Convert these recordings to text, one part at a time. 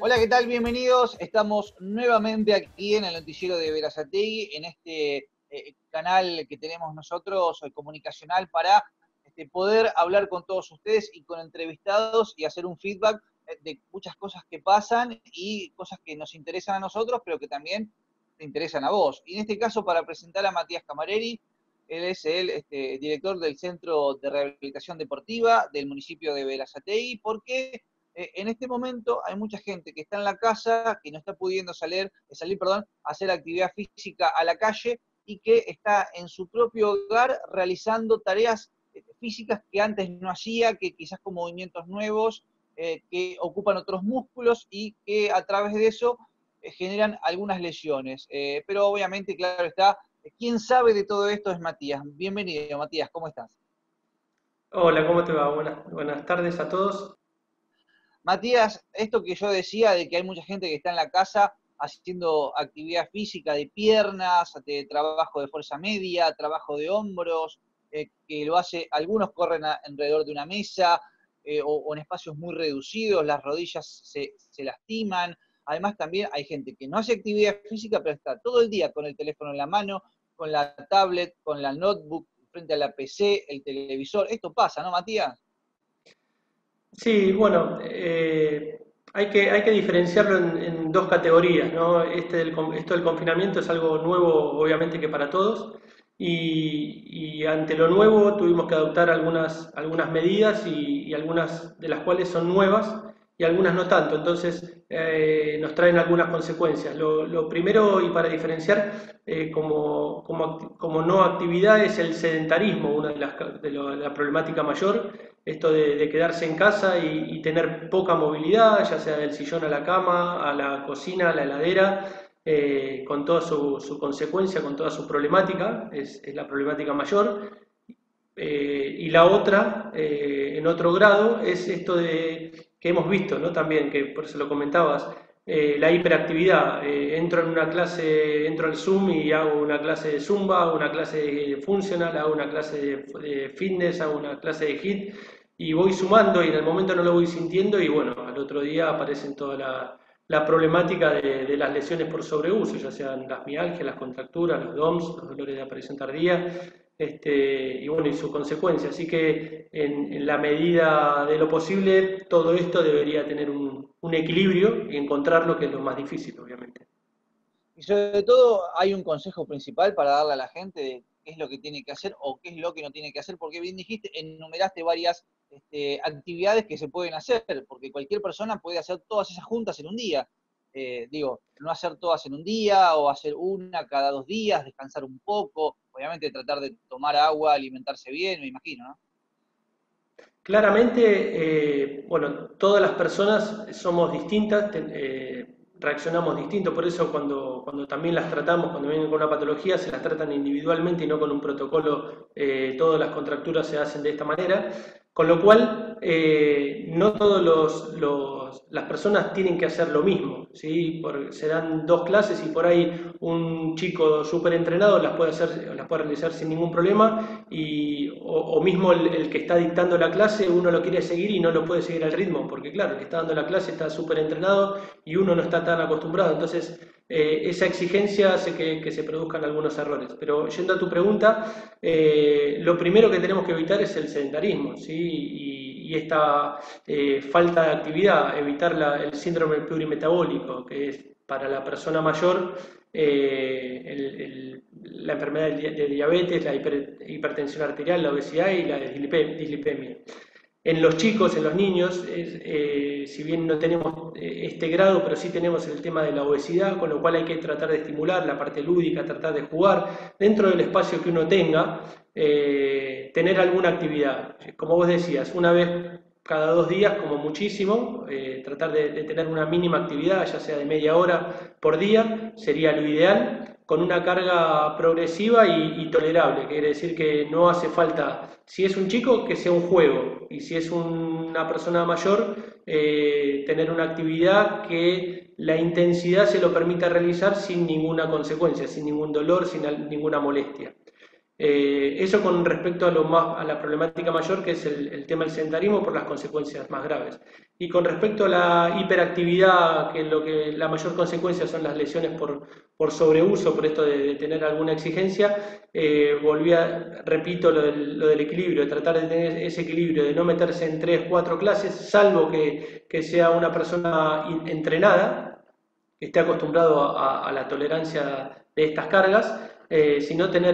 Hola, ¿qué tal? Bienvenidos. Estamos nuevamente aquí en el noticiero de Berazategui, en este canal que tenemos nosotros, comunicacional, para poder hablar con todos ustedes y con entrevistados y hacer un feedback de muchas cosas que pasan y cosas que nos interesan a nosotros, pero que también te interesan a vos. Y en este caso, para presentar a Matías Camareri, él es el director del Centro de Rehabilitación Deportiva del municipio de Berazategui, porque en este momento hay mucha gente que está en la casa, que no está pudiendo salir, a hacer actividad física a la calle y que está en su propio hogar realizando tareas físicas que antes no hacía, que quizás con movimientos nuevos, que ocupan otros músculos y que a través de eso generan algunas lesiones. Pero obviamente, claro está, quien sabe de todo esto es Matías. Bienvenido, Matías, ¿cómo estás? Hola, ¿cómo te va? Buenas tardes a todos. Matías, esto que yo decía de que hay mucha gente que está en la casa haciendo actividad física de piernas, de trabajo de fuerza media, trabajo de hombros, que lo hace, algunos corren alrededor de una mesa o en espacios muy reducidos, las rodillas se lastiman. Además también hay gente que no hace actividad física, pero está todo el día con el teléfono en la mano, con la tablet, con la notebook, frente a la PC, el televisor. Esto pasa, ¿no, Matías? Sí, bueno, hay que diferenciarlo en dos categorías, ¿no? Esto del confinamiento es algo nuevo, obviamente, que para todos, y ante lo nuevo tuvimos que adoptar algunas medidas y algunas de las cuales son nuevas y algunas no tanto, entonces nos traen algunas consecuencias. Lo primero, y para diferenciar, como no actividad, es el sedentarismo, una de la problemática mayor, esto de quedarse en casa y tener poca movilidad, ya sea del sillón a la cama, a la cocina, a la heladera, con toda su consecuencia, con toda su problemática, es la problemática mayor. Y la otra, en otro grado, es esto que hemos visto, ¿no? También, que por eso lo comentabas, la hiperactividad. Entro al Zoom y hago una clase de Zumba, hago una clase de Funcional, hago una clase de fitness, hago una clase de HIIT, y voy sumando y en el momento no lo voy sintiendo y bueno, al otro día aparecen toda la problemática de las lesiones por sobreuso, ya sean las mialgias, las contracturas, los DOMS, los dolores de aparición tardía, y bueno, y su consecuencia. Así que en la medida de lo posible, todo esto debería tener un equilibrio y encontrarlo, que es lo más difícil, obviamente. Y sobre todo hay un consejo principal para darle a la gente de qué es lo que tiene que hacer o qué es lo que no tiene que hacer, porque bien dijiste, enumeraste varias actividades que se pueden hacer, porque cualquier persona puede hacer todas esas juntas en un día. Digo, no hacer todas en un día o hacer una cada 2 días, descansar un poco, obviamente tratar de tomar agua, alimentarse bien, me imagino, ¿no? Claramente, bueno, todas las personas somos distintas, reaccionamos distinto, por eso cuando también las tratamos, cuando vienen con una patología, se las tratan individualmente y no con un protocolo. Todas las contracturas se hacen de esta manera, con lo cual no todas las personas tienen que hacer lo mismo, ¿sí? Se dan dos clases y por ahí un chico súper entrenado las puede realizar sin ningún problema, o mismo el que está dictando la clase, uno lo quiere seguir y no lo puede seguir al ritmo, porque claro, el que está dando la clase está súper entrenado y uno no está tan acostumbrado. Entonces, esa exigencia hace que se produzcan algunos errores. Pero yendo a tu pregunta, lo primero que tenemos que evitar es el sedentarismo, ¿sí? Y esta falta de actividad, evitar el síndrome plurimetabólico, que es para la persona mayor la enfermedad de diabetes, la hipertensión arterial, la obesidad y la dislipemia. En los chicos, en los niños, si bien no tenemos este grado, pero sí tenemos el tema de la obesidad, con lo cual hay que tratar de estimular la parte lúdica, tratar de jugar dentro del espacio que uno tenga, tener alguna actividad. Como vos decías, una vez cada 2 días, como muchísimo, tratar de tener una mínima actividad, ya sea de media hora por día, sería lo ideal, con una carga progresiva y tolerable. Quiere decir que no hace falta, si es un chico, que sea un juego, y si es una persona mayor, tener una actividad que la intensidad se lo permita realizar sin ninguna consecuencia, sin ningún dolor, sin ninguna molestia. Eso con respecto a la problemática mayor, que es el tema del sedentarismo por las consecuencias más graves. Y con respecto a la hiperactividad, que lo que la mayor consecuencia son las lesiones por sobreuso, por esto de tener alguna exigencia, repito lo del equilibrio, de tratar de tener ese equilibrio, de no meterse en 3, 4 clases, salvo que sea una persona entrenada, que esté acostumbrado a la tolerancia de estas cargas, sino tener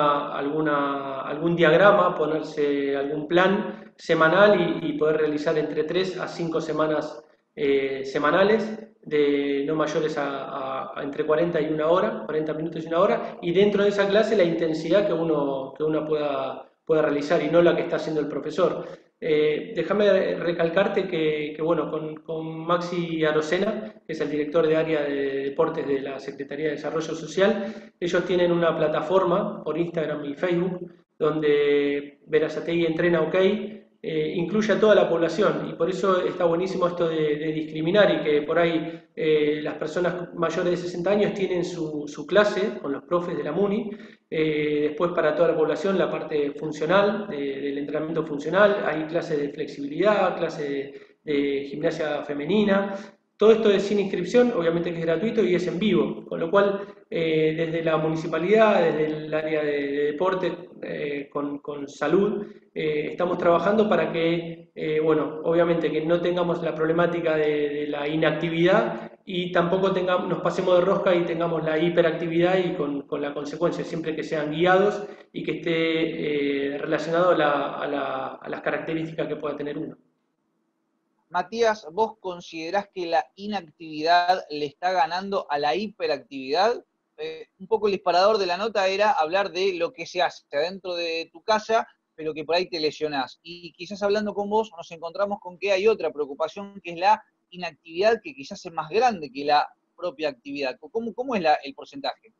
algún diagrama, ponerse algún plan semanal y poder realizar entre 3 a 5 semanas semanales, de no mayores a entre 40 y una hora, 40 minutos y una hora, y dentro de esa clase la intensidad que uno pueda realizar y no la que está haciendo el profesor. Déjame recalcarte bueno, con Maxi Arocena, que es el director de área de deportes de la Secretaría de Desarrollo Social, ellos tienen una plataforma por Instagram y Facebook donde Berazategui Entrena OK, incluye a toda la población, y por eso está buenísimo esto de discriminar, y que por ahí las personas mayores de 60 años tienen su clase con los profes de la MUNI. Después para toda la población la parte funcional, del entrenamiento funcional, hay clases de flexibilidad, clases de gimnasia femenina. Todo esto es sin inscripción, obviamente que es gratuito y es en vivo, con lo cual desde la municipalidad, desde el área de deporte, con salud, estamos trabajando para que, bueno, obviamente que no tengamos la problemática de la inactividad, y tampoco nos pasemos de rosca y tengamos la hiperactividad, y con la consecuencia, siempre que sean guiados y que esté relacionado a las características que pueda tener uno. Matías, ¿vos considerás que la inactividad le está ganando a la hiperactividad? Un poco el disparador de la nota era hablar de lo que se hace adentro de tu casa, pero que por ahí te lesionás. Y quizás hablando con vos nos encontramos con que hay otra preocupación, que es la inactividad, que quizás es más grande que la propia actividad. ¿Cómo es el porcentaje?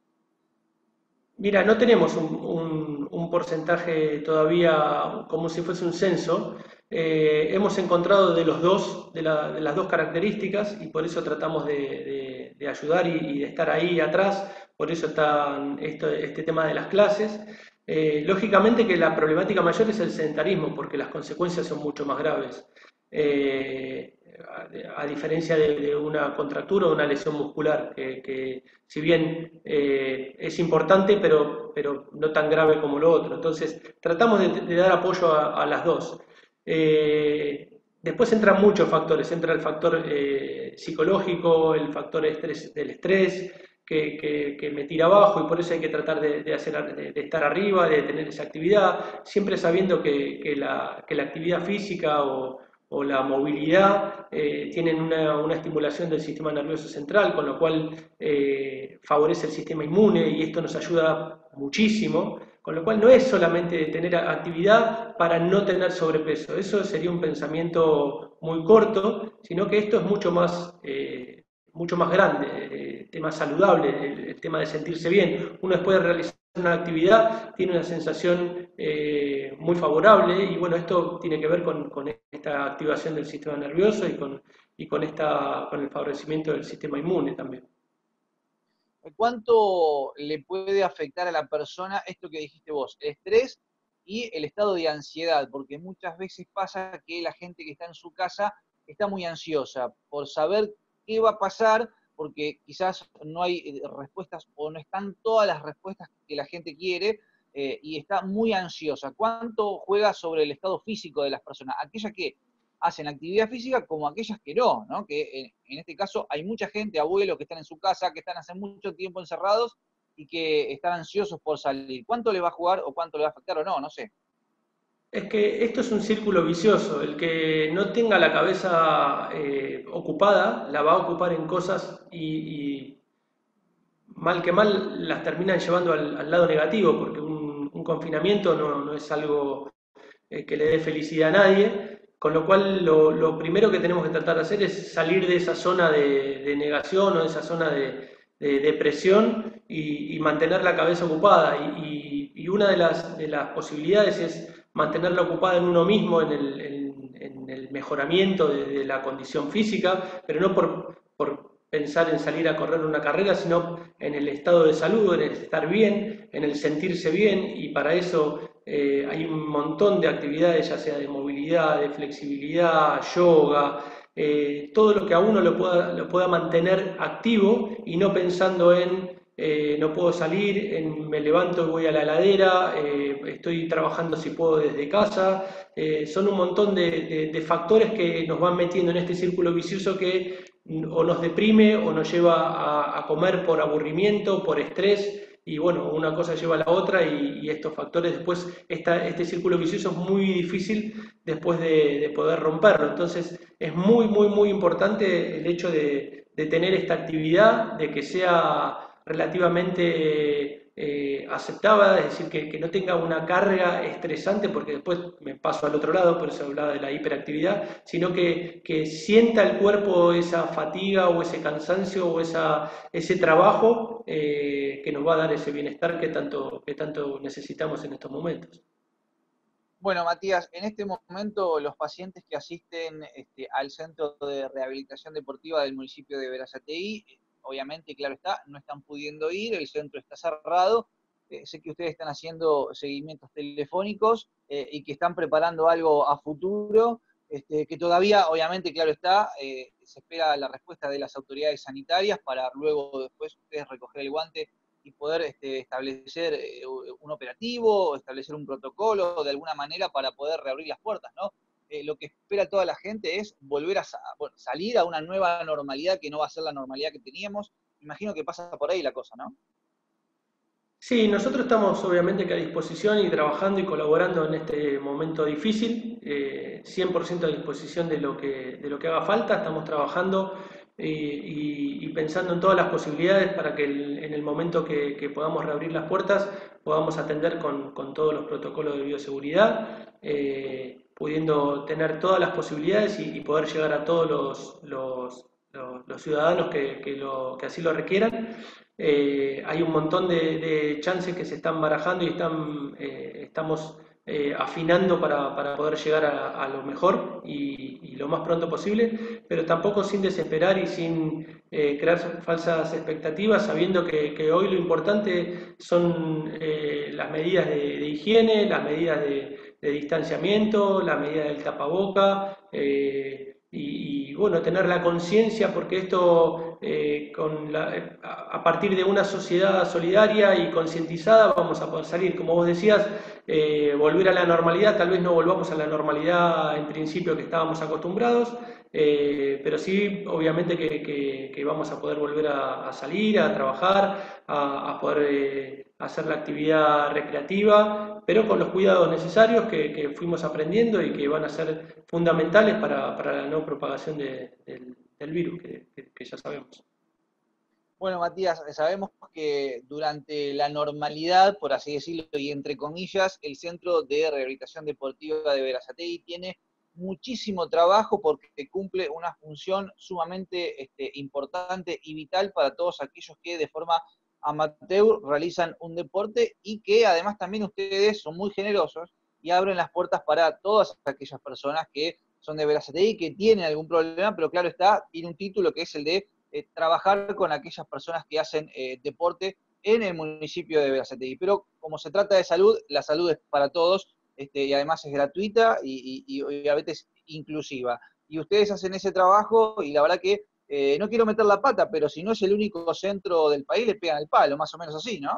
Mira, no tenemos un porcentaje todavía como si fuese un censo. Hemos encontrado de de las dos características, y por eso tratamos de ayudar y de estar ahí atrás. Por eso está este tema de las clases. Lógicamente que la problemática mayor es el sedentarismo, porque las consecuencias son mucho más graves. Eh, a diferencia de una contractura o una lesión muscular, que si bien es importante, pero no tan grave como lo otro. Entonces, tratamos de dar apoyo a las dos. Después entran muchos factores, entra el factor psicológico, el factor del estrés, que me tira abajo, y por eso hay que tratar de estar arriba, de tener esa actividad, siempre sabiendo que la actividad física o la movilidad tienen una estimulación del sistema nervioso central, con lo cual favorece el sistema inmune, y esto nos ayuda muchísimo. Con lo cual no es solamente tener actividad para no tener sobrepeso, eso sería un pensamiento muy corto, sino que esto es mucho más grande, el tema saludable, el tema de sentirse bien. Uno después de realizar una actividad tiene una sensación muy favorable, y bueno, esto tiene que ver con esta activación del sistema nervioso con el favorecimiento del sistema inmune también. ¿Cuánto le puede afectar a la persona esto que dijiste vos, el estrés y el estado de ansiedad? Porque muchas veces pasa que la gente que está en su casa está muy ansiosa por saber qué va a pasar, porque quizás no hay respuestas o no están todas las respuestas que la gente quiere, y está muy ansiosa. ¿Cuánto juega sobre el estado físico de las personas? Aquellas que hacen actividad física como aquellas que no, que en este caso hay mucha gente, abuelos que están en su casa, que están hace mucho tiempo encerrados y que están ansiosos por salir. ¿Cuánto le va a jugar o cuánto le va a afectar o no? No sé. Es que esto es un círculo vicioso. El que no tenga la cabeza ocupada, la va a ocupar en cosas, y mal que mal las terminan llevando al lado negativo, porque un confinamiento no es algo que le dé felicidad a nadie, con lo cual lo primero que tenemos que tratar de hacer es salir de esa zona de negación, o de esa zona de depresión, y mantener la cabeza ocupada. Y una de las posibilidades es mantenerla ocupada en uno mismo, en el mejoramiento de la condición física, pero no pensar en salir a correr una carrera, sino en el estado de salud, en el estar bien, en el sentirse bien, y para eso hay un montón de actividades, ya sea de movilidad, de flexibilidad, yoga, todo lo que a uno lo pueda mantener activo y no pensando en no puedo salir, me levanto y voy a la heladera, estoy trabajando si puedo desde casa. Son un montón de factores que nos van metiendo en este círculo vicioso que o nos deprime o nos lleva a comer por aburrimiento, por estrés, y bueno, una cosa lleva a la otra y estos factores después, este círculo vicioso es muy difícil después de poder romperlo. Entonces es muy, muy, muy importante el hecho de tener esta actividad, de que sea relativamente aceptada, es decir, que no tenga una carga estresante, porque después me paso al otro lado, por eso hablaba de la hiperactividad, sino que sienta el cuerpo esa fatiga o ese cansancio o ese trabajo que nos va a dar ese bienestar que tanto necesitamos en estos momentos. Bueno, Matías, en este momento los pacientes que asisten al Centro de Rehabilitación Deportiva del municipio de Berazategui, obviamente, claro está, no están pudiendo ir, el centro está cerrado. Sé que ustedes están haciendo seguimientos telefónicos y que están preparando algo a futuro, que todavía, obviamente, claro está, se espera la respuesta de las autoridades sanitarias para luego después ustedes recoger el guante y poder establecer un operativo, establecer un protocolo de alguna manera para poder reabrir las puertas, ¿no? Lo que espera toda la gente es volver a bueno, salir a una nueva normalidad que no va a ser la normalidad que teníamos. Imagino que pasa por ahí la cosa, ¿no? Sí, nosotros estamos obviamente que a disposición y trabajando y colaborando en este momento difícil, 100% a disposición de lo que haga falta, estamos trabajando y pensando en todas las posibilidades para que en el momento que podamos reabrir las puertas podamos atender con todos los protocolos de bioseguridad, pudiendo tener todas las posibilidades y poder llegar a todos los ciudadanos que así lo requieran. Hay un montón de chances que se están barajando y estamos afinando para poder llegar a lo mejor y lo más pronto posible, pero tampoco sin desesperar y sin crear falsas expectativas, sabiendo que hoy lo importante son las medidas de higiene, las medidas de distanciamiento, la medida del tapaboca. Bueno, tener la conciencia, porque esto a partir de una sociedad solidaria y concientizada vamos a poder salir. Como vos decías, volver a la normalidad, tal vez no volvamos a la normalidad en principio que estábamos acostumbrados, pero sí, obviamente que vamos a poder volver a salir, a trabajar, a poder hacer la actividad recreativa, pero con los cuidados necesarios que fuimos aprendiendo y que van a ser fundamentales para la no propagación del virus, que ya sabemos. Bueno, Matías, sabemos que durante la normalidad, por así decirlo, y entre comillas, el Centro de Rehabilitación Deportiva de Berazategui tiene muchísimo trabajo porque cumple una función sumamente importante y vital para todos aquellos que de forma amateur realizan un deporte y que además también ustedes son muy generosos y abren las puertas para todas aquellas personas que son de Berazategui, que tienen algún problema, pero claro está, tiene un título que es el de trabajar con aquellas personas que hacen deporte en el municipio de Berazategui. Pero como se trata de salud, la salud es para todos y además es gratuita y a veces inclusiva. Y ustedes hacen ese trabajo y la verdad que no quiero meter la pata, pero si no es el único centro del país, le pegan el palo, más o menos así, ¿no?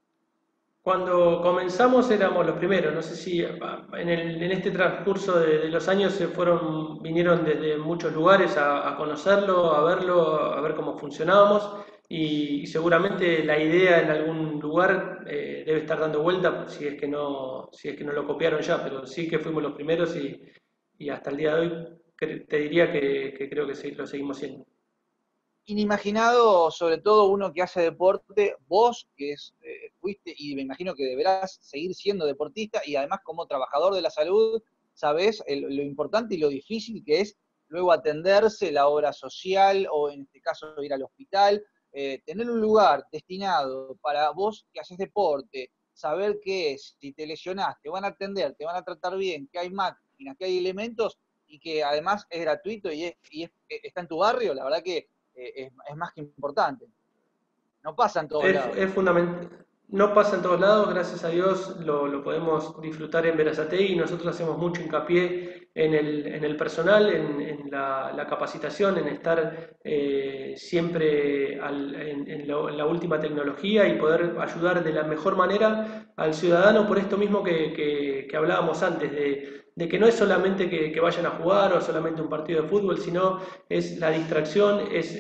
Cuando comenzamos éramos los primeros, no sé si en este transcurso de los años vinieron desde muchos lugares a conocerlo, a verlo, a ver cómo funcionábamos y seguramente la idea en algún lugar debe estar dando vuelta si es que no lo copiaron ya, pero sí que fuimos los primeros y hasta el día de hoy te diría que creo que sí, lo seguimos siendo. Inimaginado, sobre todo uno que hace deporte, vos fuiste y me imagino que deberás seguir siendo deportista y además como trabajador de la salud, sabés lo importante y lo difícil que es luego atenderse, la obra social o en este caso ir al hospital, tener un lugar destinado para vos que haces deporte, saber que si te lesionás te van a atender, te van a tratar bien, que hay máquinas, que hay elementos y que además es gratuito y está en tu barrio, la verdad que es más que importante. No pasa en todos lados. Es fundamental. No pasa en todos lados, gracias a Dios lo podemos disfrutar en Berazategui y nosotros hacemos mucho hincapié en el personal, en la capacitación, en estar siempre en la última tecnología y poder ayudar de la mejor manera al ciudadano por esto mismo que hablábamos antes, de que no es solamente que vayan a jugar o solamente un partido de fútbol, sino es la distracción, es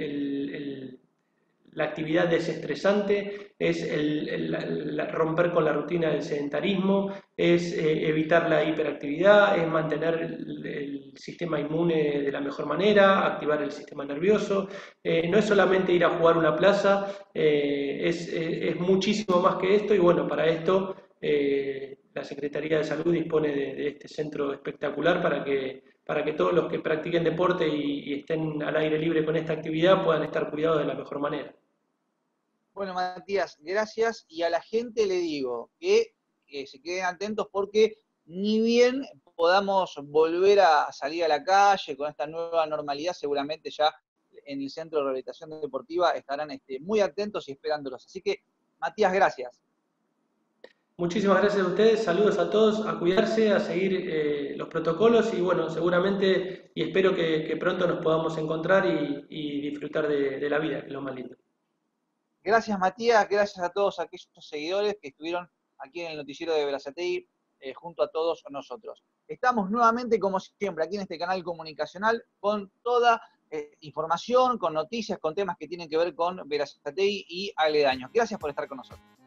la actividad desestresante, es romper con la rutina del sedentarismo, es evitar la hiperactividad, es mantener el sistema inmune de la mejor manera, activar el sistema nervioso. No es solamente ir a jugar una plaza, es muchísimo más que esto y bueno, para esto la Secretaría de Salud dispone de este centro espectacular para que todos los que practiquen deporte y estén al aire libre con esta actividad puedan estar cuidados de la mejor manera. Bueno, Matías, gracias. Y a la gente le digo que se queden atentos porque ni bien podamos volver a salir a la calle con esta nueva normalidad, seguramente ya en el Centro de Rehabilitación Deportiva estarán muy atentos y esperándolos. Así que, Matías, gracias. Muchísimas gracias a ustedes, saludos a todos, a cuidarse, a seguir los protocolos y bueno, seguramente y espero que pronto nos podamos encontrar y disfrutar de la vida, que es lo más lindo. Gracias, Matías, gracias a todos aquellos seguidores que estuvieron aquí en el noticiero de Berazategui junto a todos nosotros. Estamos nuevamente, como siempre, aquí en este canal comunicacional con toda información, con noticias, con temas que tienen que ver con Berazategui y aledaños. Gracias por estar con nosotros.